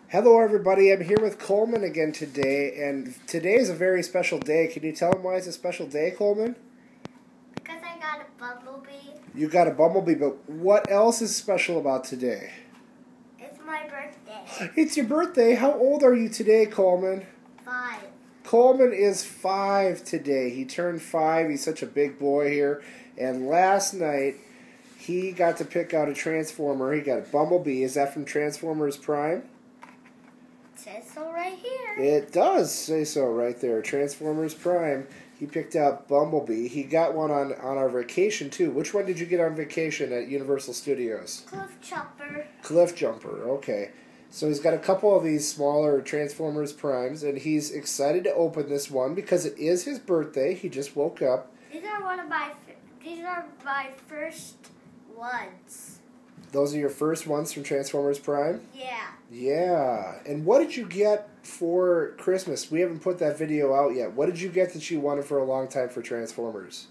Hello, everybody. I'm here with Coleman again today, and today is a very special day. Can you tell him why it's a special day, Coleman? Because I got a bumblebee. You got a bumblebee, but what else is special about today? It's my birthday. It's your birthday. How old are you today, Coleman? 5. Coleman is 5 today. He turned 5. He's such a big boy here. And last night, he got to pick out a Transformer. He got a Bumblebee. Is that from Transformers Prime? It says so right here. It does say so right there. Transformers Prime. He picked out Bumblebee. He got one on our vacation, too. Which one did you get on vacation at Universal Studios? Cliff Jumper. Cliff Jumper, okay. So he's got a couple of these smaller Transformers Primes, and he's excited to open this one because it is his birthday. He just woke up. These are my first ones. Those are your first ones from Transformers Prime? Yeah. Yeah. And what did you get for Christmas? We haven't put that video out yet. What did you get that you wanted for a long time for Transformers?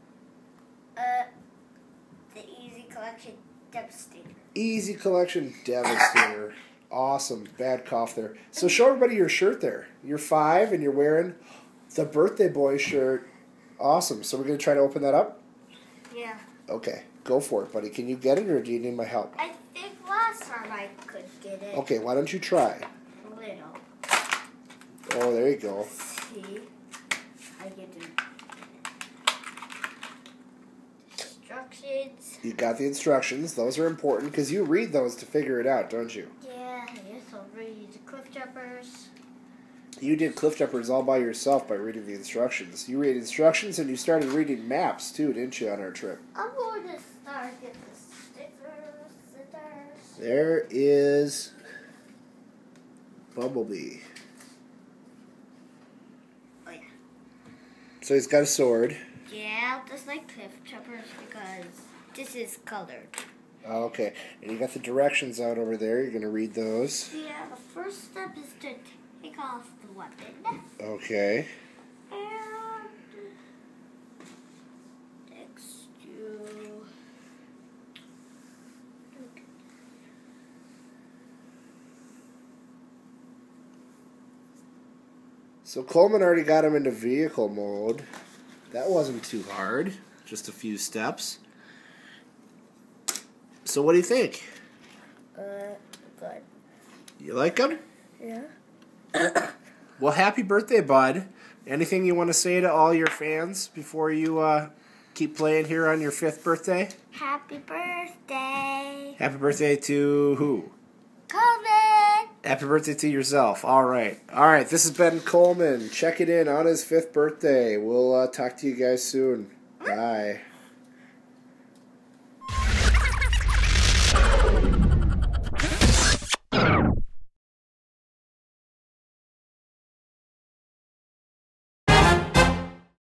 The Easy Collection Devastator. Easy Collection Devastator. Awesome. Bad cough there. So show everybody your shirt there. You're 5 and you're wearing the Birthday Boy shirt. Awesome. So we're going to try to open that up? Yeah. Okay. Go for it, buddy. Can you get it or do you need my help? I think last time I could get it. Okay, why don't you try? A little. Oh, there you go. See? I get the instructions. You got the instructions. Those are important because you read those to figure it out, don't you? Yeah, yes, I'll read the Cliff Jumpers. You did Cliff Jumpers all by yourself by reading the instructions. You read instructions and you started reading maps too, didn't you, on our trip? I'm going to start getting the stickers. There is Bumblebee. Oh, yeah. So he's got a sword. Yeah, just like Cliff Jumpers because this is colored. Okay, and you got the directions out over there. You're going to read those. Yeah, the first step is to take off the weapon. Okay. And next you... So Coleman already got him into vehicle mode. That wasn't too hard. Just a few steps. So what do you think? Good. You like him? Yeah. Well, happy birthday, bud. Anything you want to say to all your fans before you keep playing here on your 5th birthday? Happy birthday. Happy birthday to who? Coleman. Happy birthday to yourself. All right. All right, this has been Coleman. Check it in on his 5th birthday. We'll talk to you guys soon. Bye.